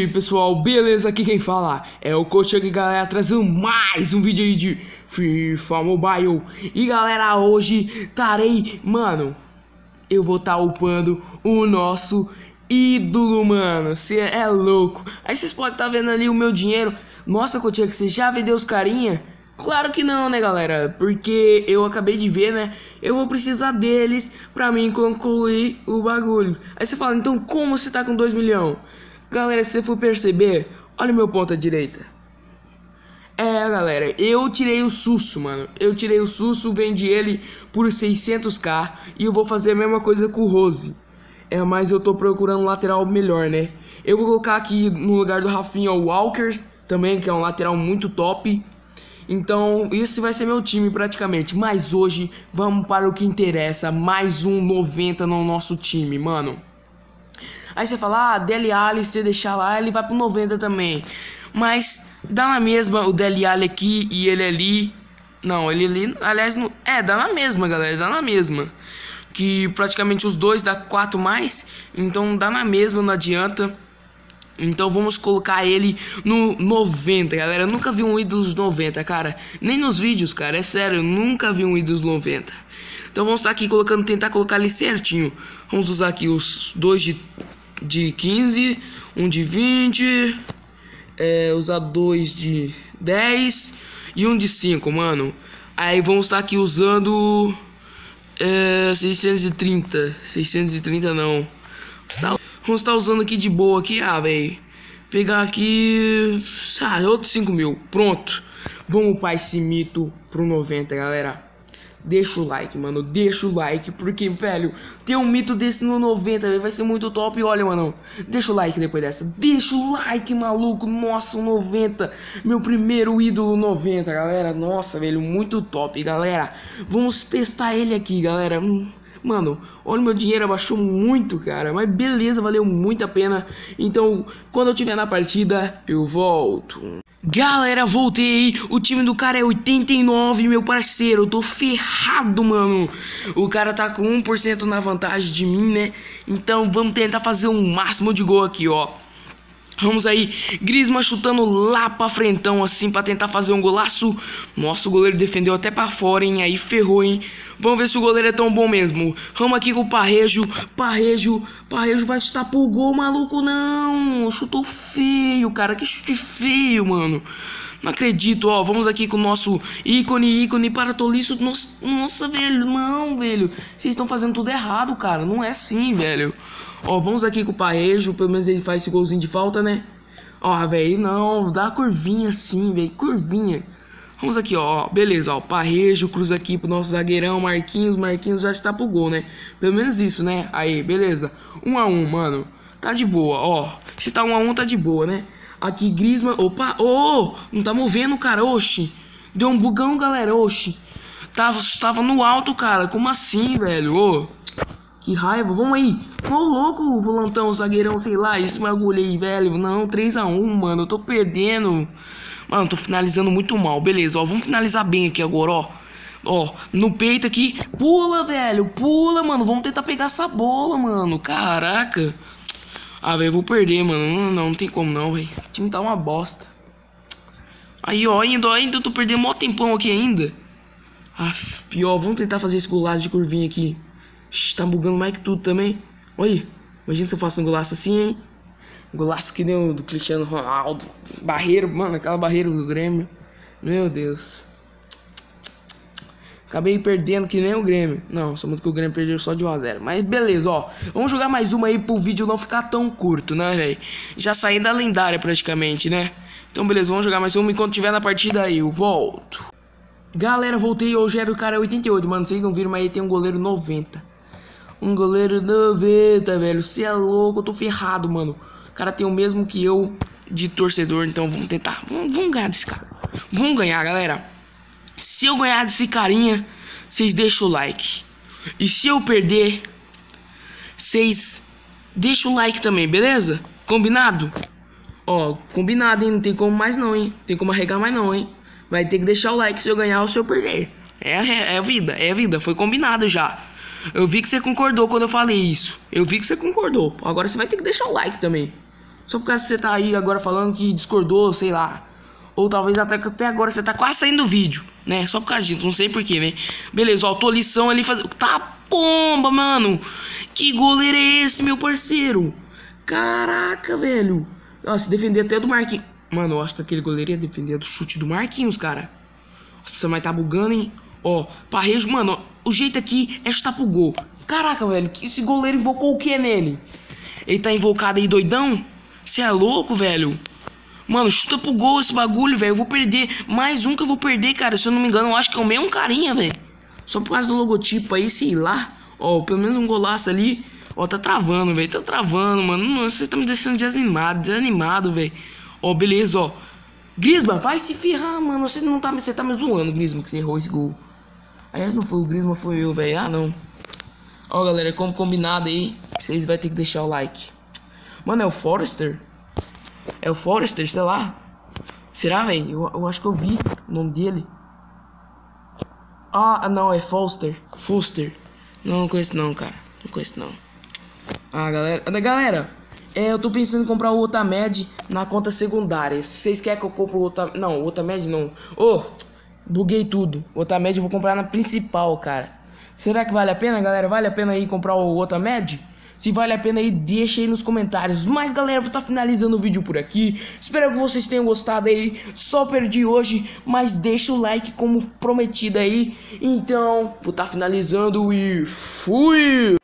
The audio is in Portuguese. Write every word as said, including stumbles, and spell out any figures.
pessoal, beleza? Aqui quem fala é o Coach aqui, galera, trazendo mais um vídeo aí de FIFA Mobile. E galera, hoje tarei, mano, eu vou estar tá upando o nosso ídolo, mano. Você é louco. Aí vocês podem estar tá vendo ali o meu dinheiro. Nossa, Coach, que você já vendeu os carinha? Claro que não, né, galera? Porque eu acabei de ver, né? Eu vou precisar deles pra mim concluir o bagulho. Aí você fala, então como você tá com dois milhões? Galera, se você for perceber, olha o meu ponta direita. É, galera, eu tirei o Susso, mano. Eu tirei o Susso, vendi ele por seiscentos k. E eu vou fazer a mesma coisa com o Rose. É, mas eu tô procurando um lateral melhor, né? Eu vou colocar aqui no lugar do Rafinha o Walker também, que é um lateral muito top. Então, esse vai ser meu time praticamente. Mas hoje, vamos para o que interessa. Mais um noventa no nosso time, mano. Aí você fala, ah, Dele Alli, se deixar lá, ele vai pro noventa também. Mas, dá na mesma o Dele Alli aqui e ele ali. Não, ele ali, aliás, não, é, dá na mesma, galera, dá na mesma. Que praticamente os dois dá quatro mais. Então, dá na mesma, não adianta. Então vamos colocar ele no noventa, galera. Eu nunca vi um ídolo dos noventa, cara. Nem nos vídeos, cara. É sério, eu nunca vi um ídolo dos noventa. Então vamos estar aqui colocando, tentar colocar ele certinho. Vamos usar aqui os dois de, de quinze, um de vinte, é, usar dois de dez e um de cinco, mano. Aí vamos estar aqui usando é, seiscentos e trinta. seiscentos e trinta não. Está Vamos estar usando aqui de boa aqui, ah, velho. Pegar aqui, ah, outros cinco mil. Pronto. Vamos upar esse mito pro noventa, galera. Deixa o like, mano. Deixa o like, porque, velho, ter um mito desse no noventa, véio, vai ser muito top. Olha, mano, deixa o like depois dessa. Deixa o like, maluco. Nossa, o noventa. Meu primeiro ídolo noventa, galera. Nossa, velho, muito top, galera. Vamos testar ele aqui, galera. Mano, olha, o meu dinheiro abaixou muito, cara. Mas beleza, valeu muito a pena. Então, quando eu tiver na partida, eu volto. Galera, voltei. O time do cara é oitenta e nove, meu parceiro. Eu tô ferrado, mano. O cara tá com um por cento na vantagem de mim, né? Então, vamos tentar fazer um máximo de gol aqui, ó. Vamos aí, Griezmann chutando lá pra frentão, assim, pra tentar fazer um golaço. Nossa, o goleiro defendeu até pra fora, hein, aí ferrou, hein. Vamos ver se o goleiro é tão bom mesmo. Vamos aqui com o Parrejo, Parrejo, Parrejo vai chutar pro gol, maluco, não. Chutou feio, cara, que chute feio, mano. Não acredito, ó, vamos aqui com o nosso ícone, ícone para toliço. Nossa, nossa, velho, não, velho. Vocês estão fazendo tudo errado, cara, não é assim, velho. Ó, vamos aqui com o Parrejo, pelo menos ele faz esse golzinho de falta, né? Ó, velho, não, dá a curvinha assim, velho, curvinha. Vamos aqui, ó, beleza, ó, Parrejo, cruza aqui pro nosso zagueirão, Marquinhos, Marquinhos já está pro gol, né? Pelo menos isso, né? Aí, beleza, um a um, mano, tá de boa, ó, se tá um a um, tá de boa, né? Aqui, Griezmann, opa, ô, oh, não tá movendo, cara, oxi, deu um bugão, galera, oxi. Tava, tava no alto, cara, como assim, velho, ô. Oh. Que raiva, vamos aí. Ô, louco, volantão, zagueirão, sei lá, esse bagulho aí, velho. Não, três a um, mano, eu tô perdendo. Mano, tô finalizando muito mal. Beleza, ó, vamos finalizar bem aqui agora, ó. Ó, no peito aqui. Pula, velho, pula, mano. Vamos tentar pegar essa bola, mano. Caraca. Ah, velho, eu vou perder, mano. Não, não, não tem como não, velho. O time tá uma bosta. Aí, ó, ainda, ainda eu tô perdendo mó tempão aqui ainda. Ah, pior, vamos tentar fazer esse golaço de curvinha aqui. Tá bugando mais que tudo também. Olha, imagina se eu faço um golaço assim, hein? Um golaço que nem o do Cristiano Ronaldo. Barreiro, mano, aquela barreira do Grêmio. Meu Deus. Acabei perdendo que nem o Grêmio. Não, só muito que o Grêmio perdeu só de um a zero. Mas beleza, ó. Vamos jogar mais uma aí pro vídeo não ficar tão curto, né, velho? Já saí da lendária praticamente, né? Então beleza, vamos jogar mais uma. Enquanto tiver na partida aí, eu volto. Galera, voltei. Hoje era o cara oitenta e oito, mano. Vocês não viram, mas aí tem um goleiro noventa. Um goleiro noventa, velho. Você é louco, eu tô ferrado, mano. O cara tem o mesmo que eu de torcedor. Então vamos tentar. Vamos, vamos ganhar desse cara. Vamos ganhar, galera. Se eu ganhar desse carinha, vocês deixam o like. E se eu perder, vocês deixam o like também, beleza? Combinado? Ó, combinado, hein? Não tem como mais não, hein? Tem como arregar mais não, hein? Vai ter que deixar o like se eu ganhar ou se eu perder. É, é, é vida, é vida. Foi combinado já. Eu vi que você concordou quando eu falei isso. Eu vi que você concordou. Agora você vai ter que deixar o like também. Só por causa que você tá aí agora falando que discordou, sei lá. Ou talvez até, até agora você tá quase saindo do vídeo, né? Só por causa disso, não sei porquê, né? Beleza, ó, tô lição ali fazendo... Tá pomba, mano! Que goleiro é esse, meu parceiro? Caraca, velho! Ó, se defender até do Marquinhos... Mano, eu acho que aquele goleiro ia defender do chute do Marquinhos, cara. Nossa, mas tá bugando, hein? Ó, Parrejo, mano, ó, o jeito aqui é chutar pro gol. Caraca, velho, esse goleiro invocou o que nele? Ele tá invocado aí doidão? Você é louco, velho? Mano, chuta pro gol esse bagulho, velho. Eu vou perder. Mais um que eu vou perder, cara. Se eu não me engano, eu acho que é o mesmo carinha, velho. Só por causa do logotipo aí, sei lá. Ó, pelo menos um golaço ali. Ó, tá travando, velho. Tá travando, mano. Nossa, você tá me deixando desanimado, desanimado, velho. Ó, beleza, ó. Griezmann, vai se ferrar, mano. Você não tá, você tá me zoando, Griezmann, que você errou esse gol. Aliás, não foi o Griezmann, foi eu, velho. Ah, não. Ó, galera, como combinado aí, vocês vão ter que deixar o like. Mano, é o Forster? É o Forster, sei lá. Será, velho? Eu, eu acho que eu vi o nome dele. Ah, não, é Foster. Foster. Não, não conheço não, cara. Não conheço não. Ah, galera. Galera, é, eu tô pensando em comprar o Otamed na conta secundária. Se vocês querem que eu compre o Otamed... Não, o Otamed não. Ô, oh, buguei tudo. O Otamed eu vou comprar na principal, cara. Será que vale a pena, galera? Vale a pena aí comprar o Otamed? Se vale a pena aí, deixa aí nos comentários. Mas galera, vou estar finalizando o vídeo por aqui. Espero que vocês tenham gostado aí. Só perdi hoje, mas deixa o like como prometido aí. Então, vou estar finalizando e fui!